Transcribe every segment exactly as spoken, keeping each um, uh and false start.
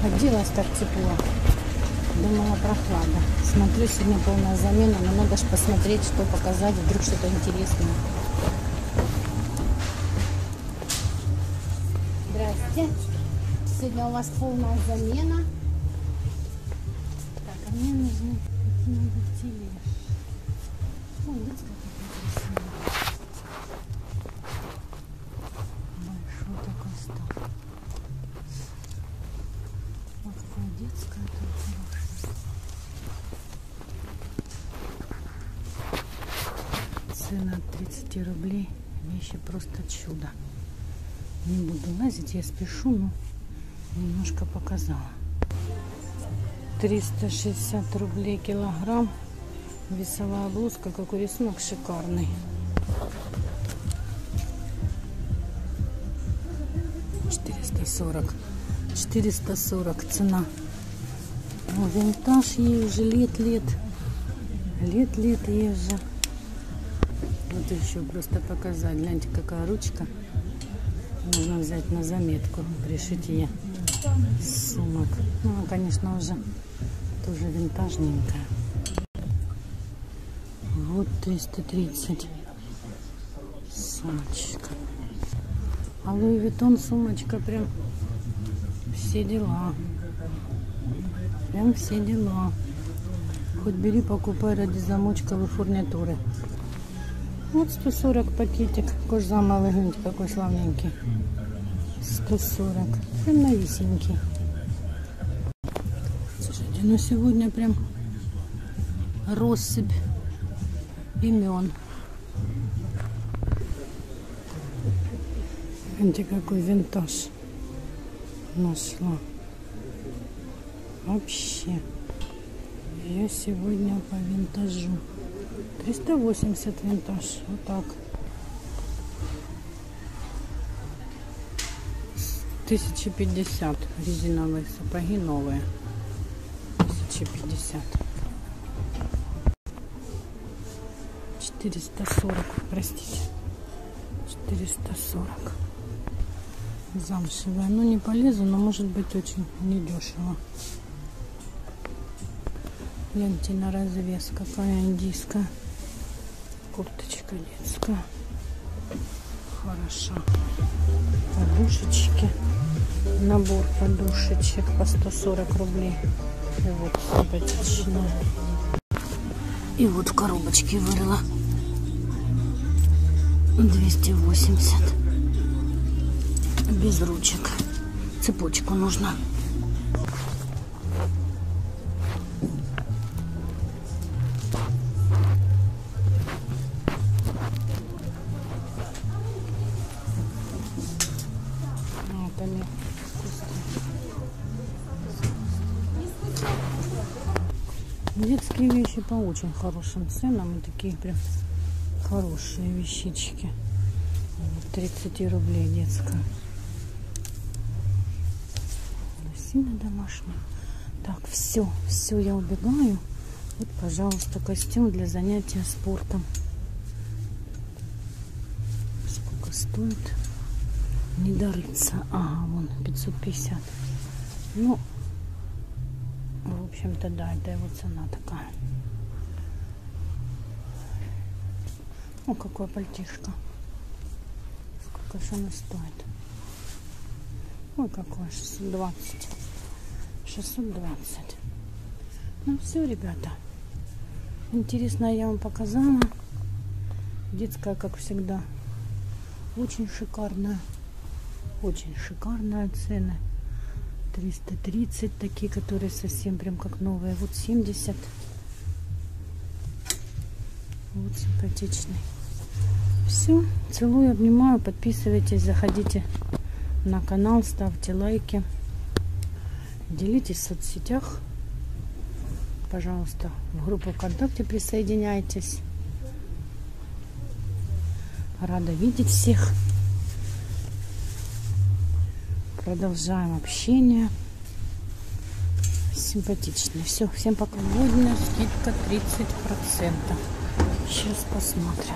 оделась так тепло. Думала, прохлада. Смотрю, сегодня полная замена, но надо же посмотреть, что показать, вдруг что-то интересное. Здрасте. Сегодня у вас полная замена. Так, а мне нужны тележки. Ой, видите, как это красиво. Большой такой стол. Вот какая детская, тут хорошая. Цена от тридцати рублей. Вещи просто чудо. Не буду лазить, я спешу, но немножко показала. триста шестьдесят рублей килограмм. Весовая блузка, какой рисунок шикарный. четыреста сорок. четыреста сорок цена. О, винтаж ей уже лет-лет. Лет-лет ей уже. Вот еще просто показать. Гляньте, какая ручка. Можно взять на заметку. Пришить ей сумок. Ну, конечно, уже тоже винтажненькая. Вот триста тридцать. Сумочка. А Луи Виттон сумочка прям все дела. Прям все дела. Хоть бери, покупай ради замочковой фурнитуры. Вот сто сорок пакетик. Кожзамовый, гляньте, какой славненький. сто сорок. Прям новисенький. Слушайте, ну сегодня прям россыпь имен. Видите, какой винтаж нашла. Вообще. Я сегодня по винтажу. триста восемьдесят винтаж. Вот так. тысяча пятьдесят. Резиновые сапоги новые. тысяча пятьдесят. четыреста сорок. Простите. четыреста сорок. Замшевая. Ну, не полезу, но может быть очень недешево. Гляньте на развес. Какая индийская. Курточка детская. Хорошо. Подушечки. Набор подушечек по сто сорок рублей. И вот симпатичная. И вот в коробочке вырыла. двести восемьдесят. Без ручек. Цепочку нужно. Вот они. Детские вещи по очень хорошим ценам. И такие прям хорошие вещички. тридцать рублей детская. Лосины домашние. Так, все, все, я убегаю. Вот, пожалуйста, костюм для занятия спортом. Сколько стоит? Не дорыться. Ага, вон, пятьсот пятьдесят. Ну, в общем-то, да, это его цена такая. О, какое пальтишко. Сколько же оно стоит? Ой, какое, шестьсот двадцать. шестьсот двадцать. Ну все, ребята. Интересно, я вам показала. Детская, как всегда. Очень шикарная. Очень шикарная цена. триста тридцать. Такие, которые совсем прям как новые. Вот семьдесят. Вот симпатичный. Все. Целую, обнимаю. Подписывайтесь, заходите на канал, ставьте лайки. Делитесь в соцсетях. Пожалуйста, в группу ВКонтакте присоединяйтесь. Рада видеть всех. Продолжаем общение. Симпатичный. Все, всем пока. Сегодня скидка тридцать процентов. Сейчас посмотрим.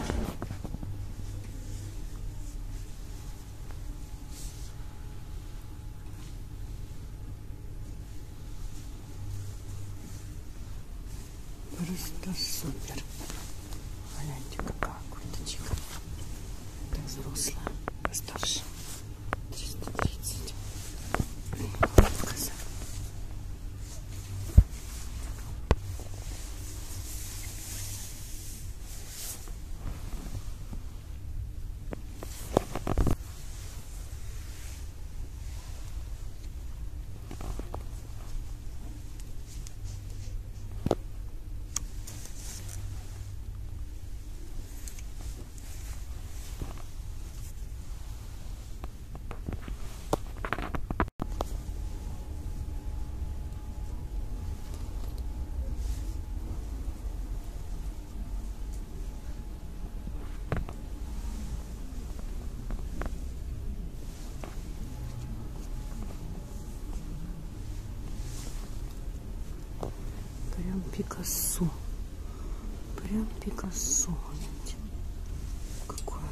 Пикассо. Прям Пикассо. Видите? Какое.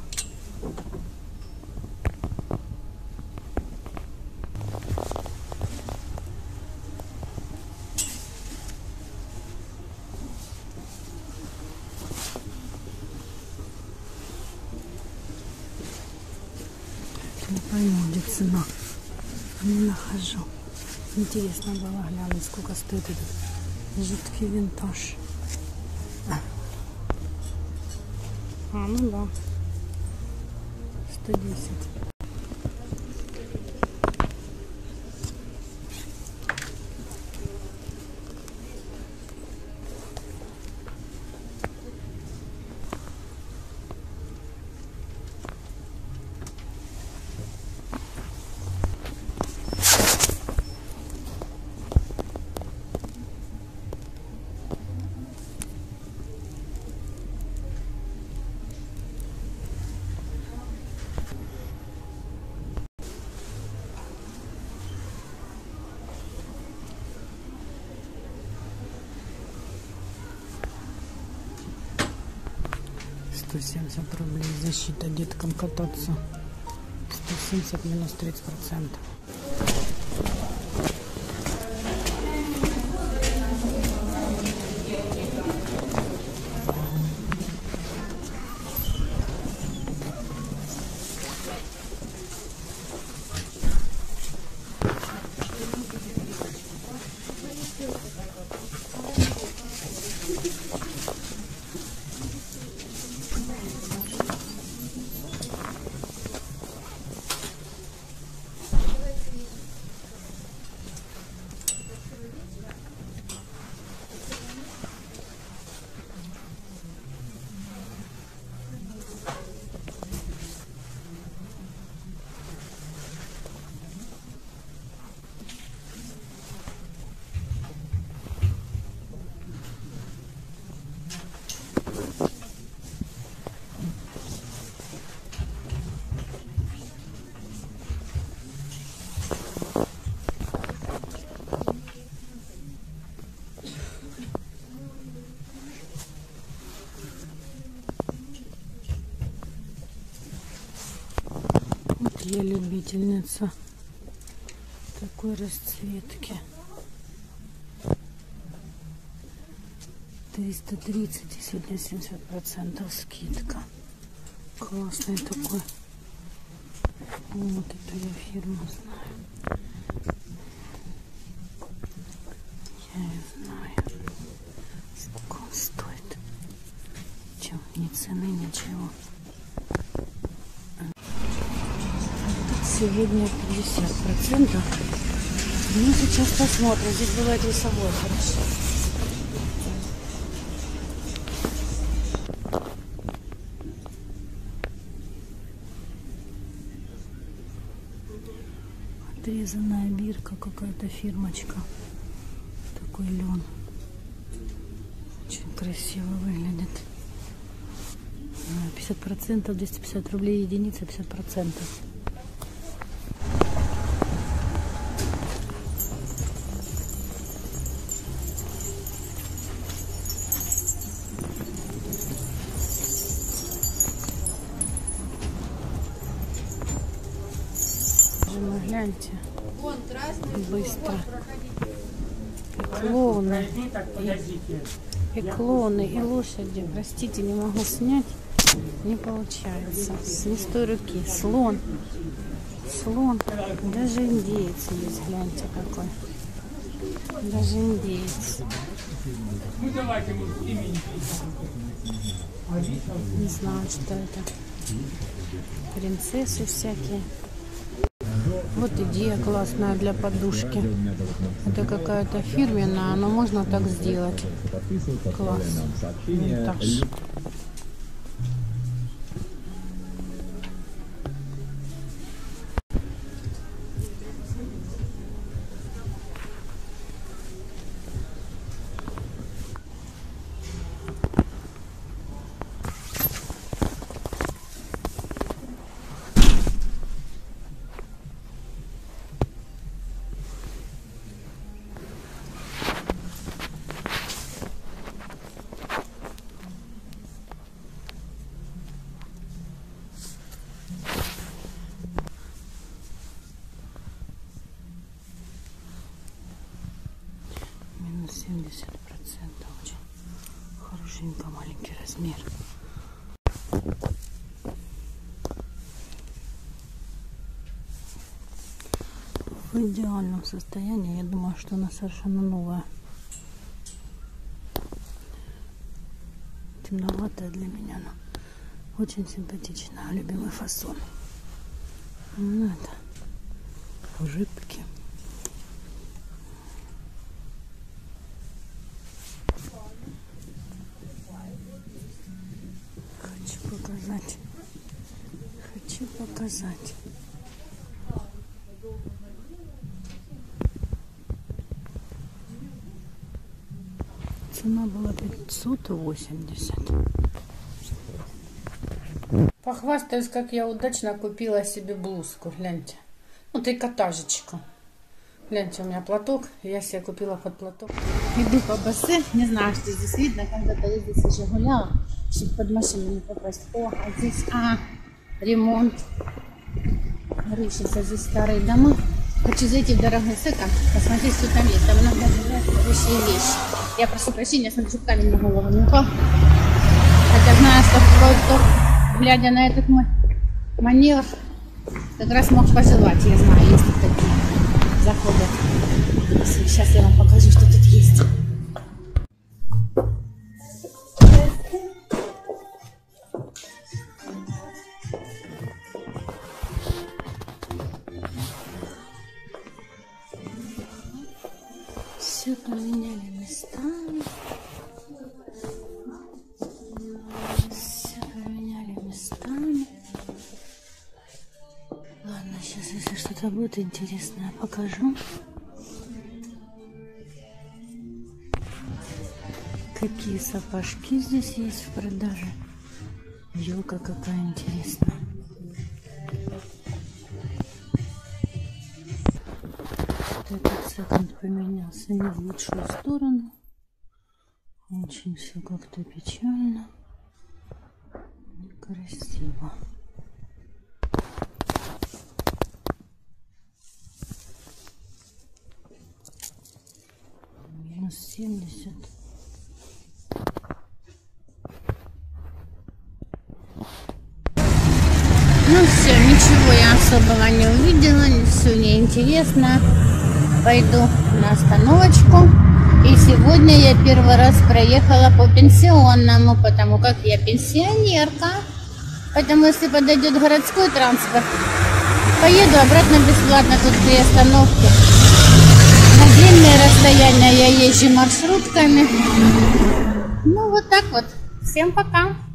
Не пойму, где цена. Не нахожу. Интересно было глянуть, сколько стоит этот жуткий винтаж. А, ну да. сто десять. сто семьдесят рублей защита деткам кататься. сто семьдесят минус тридцать процентов. Я любительница такой расцветки. триста тридцать, и сегодня семьдесят процентов скидка. Классный такой. Вот эту я фирму знаю. Я ее знаю. Сколько он стоит? Чем? Ни цены, ничего. Сегодня пятьдесят процентов. Ну, сейчас посмотрим. Здесь бывает весовой, хорошо. Отрезанная бирка, какая-то фирмочка. Такой лен. Очень красиво выглядит. пятьдесят процентов, двести пятьдесят рублей единица, пятьдесят процентов. Гляньте, быстро. И клоуны, и, и клоуны, и лошади. Простите, не могу снять, не получается. С не с той руки. Слон, слон. Даже индеец есть, гляньте какой. Даже индеец. Не знаю, что это. Принцессы всякие. Вот идея классная для подушки. Это какая-то фирменная, но можно так сделать. Класс. Винтаж. боженька, маленький размер. В идеальном состоянии. Я думаю, что она совершенно новая. Темноватая для меня, но очень симпатичная. Любимый фасон. Ну, это рыбки. Хочу показать. Хочу показать. Цена была пятьсот восемьдесят. Похвастаюсь, как я удачно купила себе блузку. Гляньте. Ну, трикотажечку. Гляньте, у меня платок. Я себе купила под платок. Иду по бассе. Не знаю, что здесь видно. Когда-то я здесь уже гуляла, чтобы под машину не попасть. О, а здесь, а, ремонт. Рушатся здесь старые дома. Хочу зайти в дорогой секонд, посмотреть, что там есть. Там иногда бывают хорошие вещи. Я прошу прощения, смотрю, камень на голову не упал. Хотя знаю, что кто-то, глядя на этот мой маневр, как раз мог пожелать. Я знаю, есть тут такие заходы. Сейчас я вам покажу, что тут есть. Все поменяли местами. Все поменяли местами. Ладно, сейчас, если что-то будет интересное, покажу. Какие сапожки здесь есть в продаже. Елка какая интересная. Этот секонд поменялся не в лучшую сторону. Очень все как-то печально. Некрасиво. Минус семьдесят. Ну все, ничего я особого не увидела, все неинтересно. Пойду на остановочку. И сегодня я первый раз проехала по пенсионному, потому как я пенсионерка. Поэтому если подойдет городской транспорт, поеду обратно бесплатно тут при остановке. На длинные расстояния я езжу маршрутками. Ну вот так вот. Всем пока.